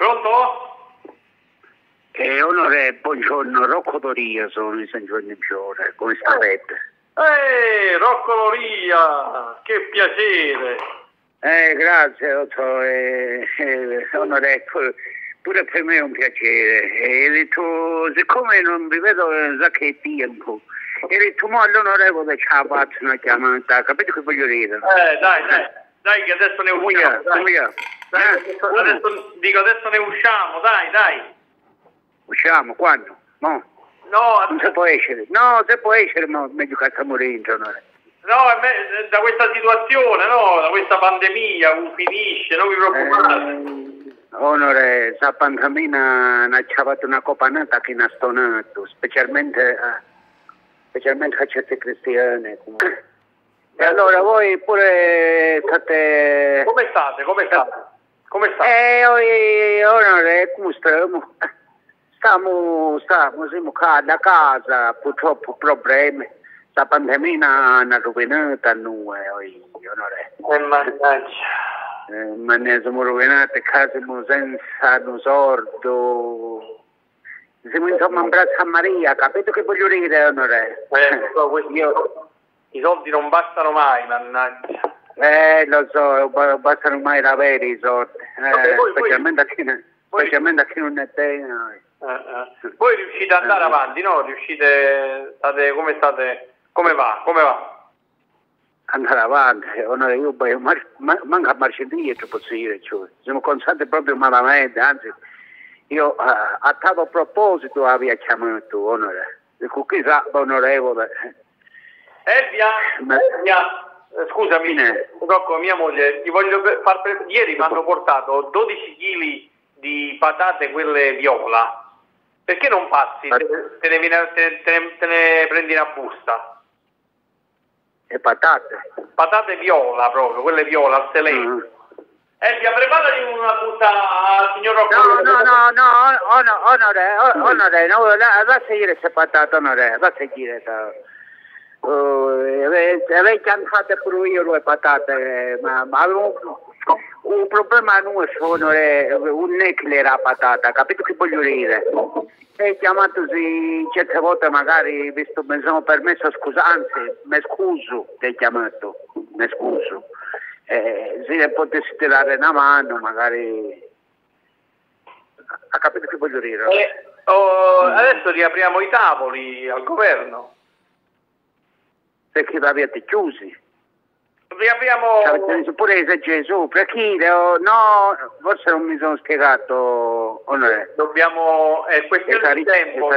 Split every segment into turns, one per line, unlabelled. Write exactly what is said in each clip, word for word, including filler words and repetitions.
Pronto?
Eh, onore, buongiorno, Rocco Doria sono di San Giovanni Fiore, come starete?
Ehi, Rocco Doria, che piacere!
Eh, grazie, lo so, eh, eh, onore, pure per me è un piacere. E detto, siccome non vi vedo da che tempo, e detto, mo all'onorevole ce la faccio una chiamata, capite che voglio dire?
Eh, dai, dai, dai che adesso ne usciamo, dai.
Come io?
Dai,
Eh?
adesso, adesso, dico, adesso ne usciamo, dai, dai.
Usciamo, quando? Mo?
No,
Non si può essere, no, se può essere, ma meglio che sta morendo, onore.
no, è me- da questa situazione, no, da questa pandemia, uh, finisce, non vi preoccupate.
Eh, onore, sta pandemia ha ciavato una copanata che ha stonato, specialmente a, specialmente a certe cristiane. Comunque. E allora voi pure state...
Come state, come state? Come state?
Eh, oi, onore, come stiamo? Stiamo, stiamo, siamo qua da casa, purtroppo problemi. La pandemia ha rovinato a noi, onore.
Eh, mannaggia.
Eh, ma ne siamo rovinati, siamo senza un sordo. Siamo insomma in braccio a Maria, capito che voglio dire, onore?
Eh, so, questi,
Io...
I soldi non bastano mai, mannaggia.
Eh, lo so, bastano mai avere i soldi, eh,
Vabbè, voi,
specialmente, voi, a chi, ne,
voi,
specialmente a chi non ne tiene.
Eh, eh. Voi riuscite ad andare avanti, no? Riuscite, state, come state, come va, come va?
Andare avanti, onore, io poi man, manca a marcia indietro, posso dire, cioè, siamo constati proprio malamente, anzi, io uh, a tal proposito avevo chiamato, onore, dico chissà, onorevole.
Elvia,
Ma...
Elvia, scusami, Rocco, mia moglie, ti voglio far pre- ieri mi hanno portato dodici chili di patate, quelle viola, perché non passi, te, te, ne, viene, te, te, ne, te ne prendi una busta?
E patate?
Patate viola proprio, quelle viola, al selene. Mm. Elvia, preparati una busta al signor Rocco.
No, no, no, no, onore, onore, onore, no, va a seguire queste patate, onore, va a seguire. Uh, avevo cantato pure io le patate, ma, ma avevo un, un problema non sono un è che era patata, capito che voglio dire? E chiamatosi certe volte magari, visto mi sono permesso scusa, anzi mi scuso che hai chiamato, mi scuso. Eh, se ne potessi tirare una mano magari, ha capito che voglio dire?
Eh, oh, adesso riapriamo i tavoli al governo.
Perché l'avete chiusi?
Riapriamo...
Avete pure se Gesù, perché no, forse non mi sono spiegato, onore.
Dobbiamo, è questione di tempo.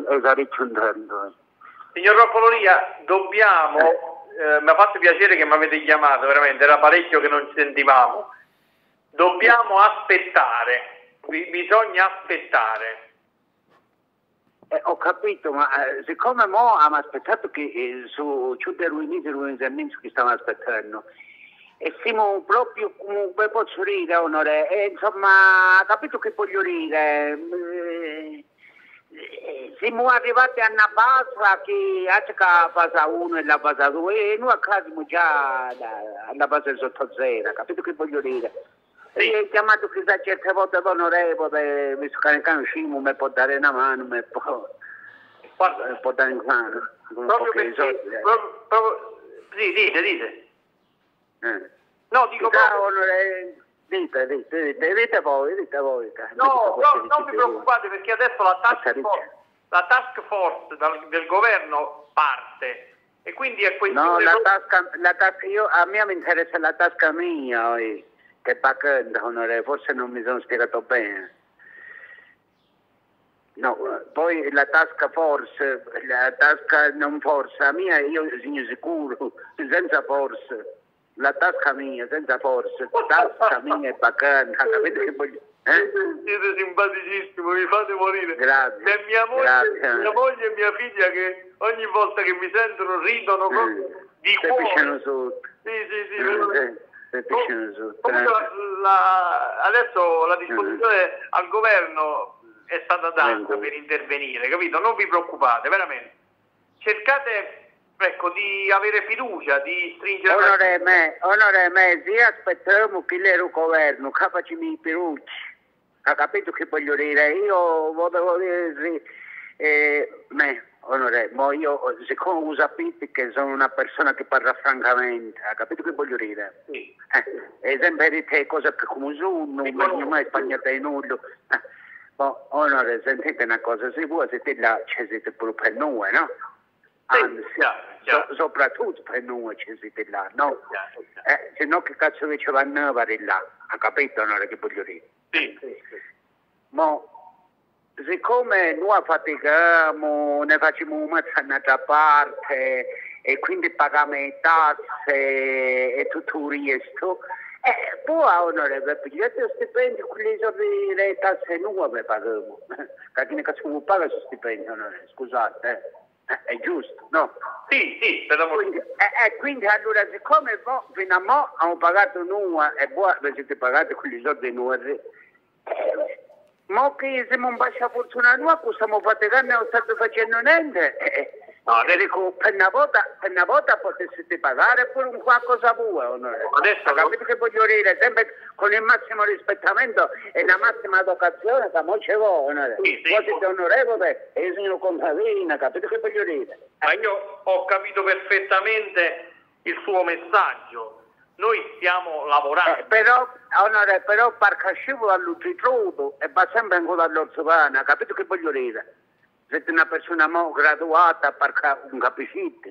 Signor Rocco Doria, dobbiamo, eh, mi ha fatto piacere che mi avete chiamato, veramente, era parecchio che non ci sentivamo. Dobbiamo aspettare, bisogna aspettare.
Eh, ho capito, ma eh, siccome mo abbiamo aspettato che eh, su Ciude Ruiniti e Ruiniti che stavamo aspettando e siamo proprio come posso dire, onore, e, insomma, capito che voglio dire, eh, eh, siamo arrivati a una base che ha la base uno e la base due e noi siamo già alla base sotto zero, capito che voglio dire? Sì. E ho chiamato chissà certe volte l'onorevole, visto che ne conosciamo, mi può dare una mano, mi può,
Guarda,
mi può dare una mano.
Proprio perché,
soldi, eh.
proprio, proprio, sì, dite, dite.
Eh.
No, dico
chissà,
proprio...
onore, dite, dite, dite, dite voi, dite voi.
No, no, non vi preoccupate perché adesso la task force, la task force dal, del governo parte. E quindi è questione...
No, la tasca, la tasca, io, a me mi interessa la tasca mia, oi. Che bacchetta, onore, forse non mi sono spiegato bene. No, poi la tasca forse, la tasca non forse, la mia io sono sicuro, senza forse. La tasca mia, senza forse, la tasca mia è bacchetta, capite che voglio... Eh?
Siete simpaticissimo, mi fate morire.
Grazie.
E mia moglie,
grazie.
mia moglie e mia figlia che ogni volta che mi sentono ridono proprio
mm.
di
Se
cuore.
pisciano sotto.
Sì, sì, sì.
Mm.
Eh.
Comunque,
la, la, adesso la disposizione mm. al governo è stata data mm. per intervenire, capito? Non vi preoccupate, veramente. Cercate, ecco, di avere fiducia, di stringere...
Onore me, onore me, se aspettiamo che l'ero governo, capacimi i perucci. ha capito che voglio dire? Io volevo dire, eh, me, onore, ma io siccome uso sapete che sono una persona che parla francamente, ha capito che voglio dire?
Sì.
Eh, esempio di te, cosa che come sono, non mi mai sbagliato in nulla. Eh, ma onore, sentite una cosa, se voi siete là, ci siete pure per noi, no? Anzi,
Sì, chiaro, chiaro.
So, soprattutto per noi ci siete là, no?
Chiaro, chiaro.
Eh, se no che cazzo vi ci vanno a fare là, ha capito onore che voglio dire?
Sì, sì, sì.
Ma siccome noi fatichiamo, ne facciamo una un'altra parte e quindi paghiamo le tasse e tutto il resto, eh, poi onorevole, pigliate lo stipendio, quelli sono le tasse nuove paghiamo. Che ne cazzo vuoi pagare questo stipendio, onorevole? Scusate, eh. Eh, è giusto, no?
Sì, sì, per l'amor di
Quindi,
Dio.
eh, eh, quindi allora siccome mo, fino a mo' hanno pagato noi e voi avete pagato quelli soldi nuovi, eh, mo che siamo un bacia fortuna nuova, stiamo faticando e non state facendo niente. Eh,
No, adesso-
dico, per una volta, per una volta poteste pagare pure un qualcosa voi, onore.
Adesso
Ha
non-
capito che voglio dire? Sempre con il massimo rispettamento e la massima educazione, che mo c'è voi, onore.
Sì, sì.
Voi siete onorevole e io sono contadino, ha capito che voglio dire?
Ma io ho capito perfettamente il suo messaggio. Noi stiamo lavorando.
Eh, però, onore, però parca scivola all'utritrodo e va sempre ancora all'ortopana, capito che voglio dire? Siete una persona mo graduata, parca un capiscite.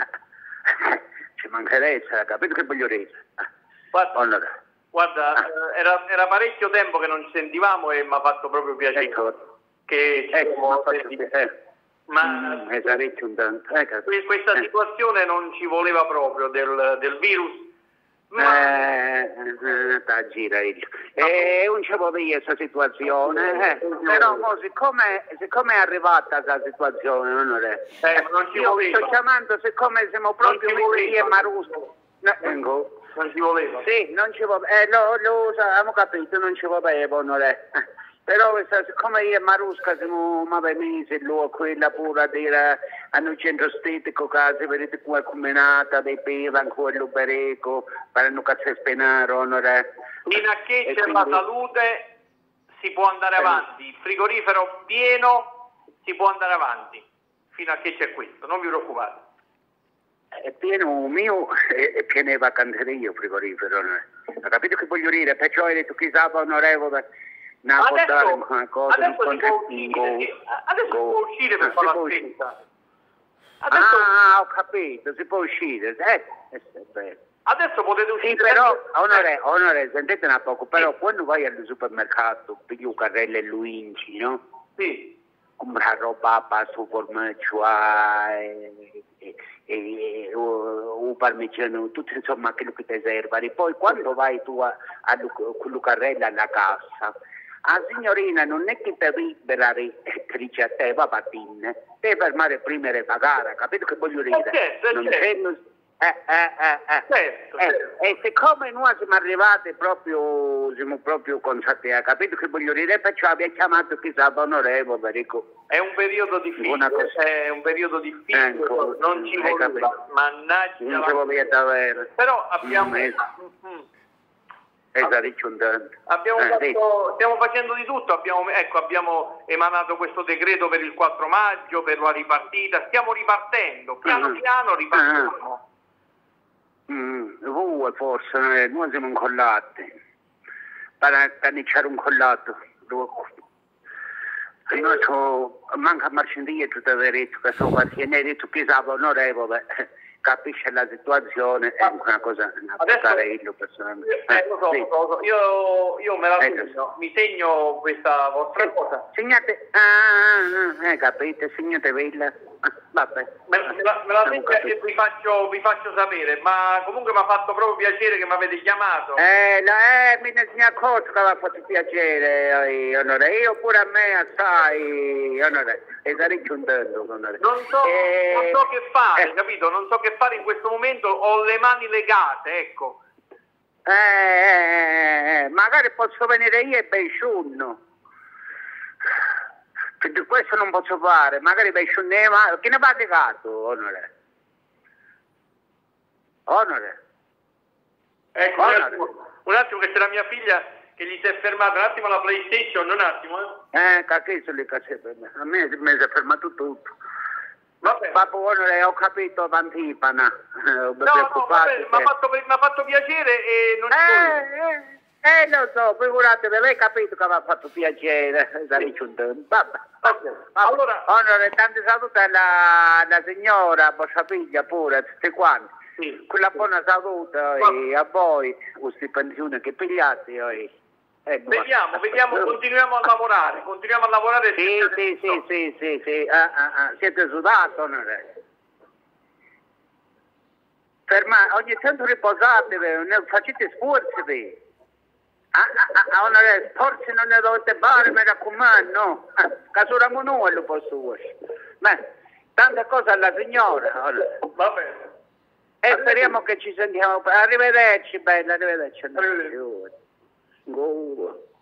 Ci mancherebbe, capito che voglio dire?
Guarda,
Onore,
guarda,
Ah.
eh, era, era parecchio tempo che non ci sentivamo e mi ha fatto proprio piacere
ecco,
che ci
ecco,
siamo
ma faccio
sentiti.
eh.
Ma
Mm, è parecchio un tanto, eh, capito?
que- questa
Eh.
situazione non ci voleva proprio del, del virus. Ma
Eh, eh, da gira il. E non ci può dire questa situazione, eh. Però mo, siccome, siccome è arrivata questa situazione, onore,
Eh, ma non ci
io
voleva.
sto chiamando siccome siamo proprio
ci
vicini
voleva.
a Marusco. No, ecco.
non ci voleva.
Sì, non ci può, eh, lo, lo abbiamo capito, non ci voleva, onore. Però questa, siccome io e Marusca siamo ma mesi, lui quella pure a dire hanno centro estetico, case, vedete come è combinata, dei bevan, quello bereco, per non cazzo spenare, onore.
Fino a che
E
c'è
quindi-
la salute si può andare
Eh.
avanti. Il frigorifero pieno si può andare avanti. Fino a che c'è questo, non vi preoccupate.
È pieno mio e è pieno di vacanteria il frigorifero, onore. Ha capito che voglio dire? Perciò hai detto chissà, onorevole, non può dare
Adesso,
una cosa,
adesso
un
si può
contributo.
uscire, adesso si
Go.
può uscire per
Ah,
fare
si
la
può uscire.
spesa. Adesso,
Ah, ho capito, si può uscire. Eh, eh, è bello.
adesso potete uscire.
Sì, però,
sempre-
onore, onore, sentite un poco, però quando vai al supermercato, pigli un carrello e Luigi, no?
Sì.
Compra roba, passo formaggio, e, e, e, o, o parmigiano, tutto insomma quello che ti serve. E poi quando vai tu a, a, con il carrello alla cassa, la signorina non è che ti libera e ti dice a te va patin, devi fermare prima di pagare, capito che voglio dire?
Eh, certo,
non
certo.
c'è, non- eh, eh, eh, eh.
Certo,
Eh,
certo.
e siccome noi siamo arrivati proprio, siamo proprio consapevoli, capito che voglio dire? Perciò abbiamo chiamato chissà onorevole, dico,
È un periodo difficile,
Una cosa-
è un periodo difficile,
Ecco,
non ci
hai
voleva,
capito.
mannaggia.
non
la-
ce lo vedo davvero.
Però abbiamo,
Mm, es-
Mm.
Esatto, un tanto.
abbiamo
Eh,
fatto-
sì.
stiamo facendo di tutto, abbiamo, ecco, abbiamo emanato questo decreto per il quattro maggio, per la ripartita, stiamo ripartendo, piano
Mhm.
piano ripartiamo.
Mm, voi forse, eh, noi siamo incollati, per, per iniziare un collato. Noi so, manca marcindia tutto il diritto, che sono paziente, hai detto chissà onorevole, capisce la situazione, è una cosa, una
Adesso-
bucarello personalmente.
Eh, lo so,
Sì.
lo so, io, io me la
Eh,
segno, mi segno questa vostra cosa.
Segnate, ah, ah, eh, capite, segnate quella. Ah, vabbè.
Me, me la, me la
Avevo
segno e
capito.
vi faccio, vi faccio sapere, ma comunque mi ha fatto proprio piacere che mi avete chiamato.
Eh, la, eh, mi ne sono accorto che mi ha fatto piacere, eh, onore. Io pure a me assai, onore. E sarei contento, onore.
Non so,
Eh,
non so che fare,
eh,
capito? Non so che fare in questo momento, ho le mani legate, ecco.
Eh, eh, eh, magari posso venire io e Beisciunno. Di questo non posso fare, magari Beisciunno, ma che ne va legato, onore? Onore?
Ecco, un
Guarda.
attimo, un attimo che c'è la mia figlia che gli si è fermato un attimo la PlayStation, un attimo,
eh? Eh, che sono le cose per me? A me mi si è fermato tutto.
Vabbè.
Papà, ho capito Pantipana. Eh,
no, no, vabbè, che... mi ha fatto piacere e non
eh, eh, eh, lo so, figuratevi, lei ha capito che mi ha fatto piacere. Sì. Vabbè.
Okay. Allora,
onore, tanti saluti alla, alla signora, a vostra figlia pure, tutti quanti.
Sì.
Quella buona salute a voi, questi pensioni che pigliate. Eh,
vediamo, vediamo, continuiamo a lavorare, continuiamo a lavorare.
Sì, sì, sì, sì, sì, sì, ah, ah, ah. Siete sudati, onore. Fermate, ogni tanto riposatevi, facete sforzi. Ah, ah, ah, onore, forse non ne dovete fare, mi raccomando, no? Ah, casuriamo noi lo posso dire. Ma tante cose alla signora. Allora.
Va bene.
E speriamo che ci sentiamo. Arrivederci, bella, arrivederci.
Arrivederci.
Go.